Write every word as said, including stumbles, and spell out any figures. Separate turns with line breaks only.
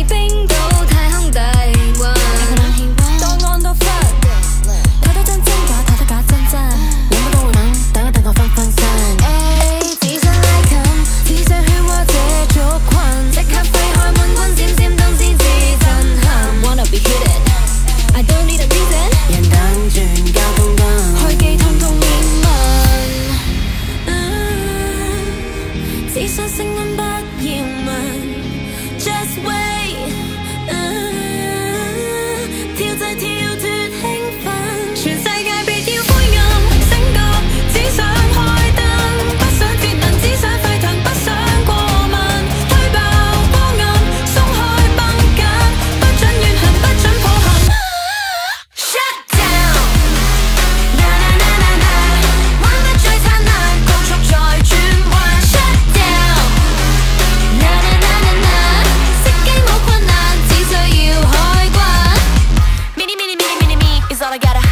被冰到太空底運。檔案到分，太多真真假，太多假真真，諗不到會諗，等一等我分分身。誒，只想拉近，只想喧嘩這族群，即刻揮開滿軍閃閃燈先至震撼。Wanna be hit it, I don't need a reason。人等轉交通燈，開機通通面問，只想聲音不要問。Just wait， 跳掣跳脫興奮，全世界別要灰暗，醒覺只想開燈，不想節能，只想沸騰，不想過問，推爆光暗，鬆開繃緊，不准怨恨，不准抱憾。Shut down， na na na na na， 玩得最燦爛，高速再轉彎。Shut down， na na na na na， 熄機冇困難，只需要開關。Mini mini mini mini me is all I gotta。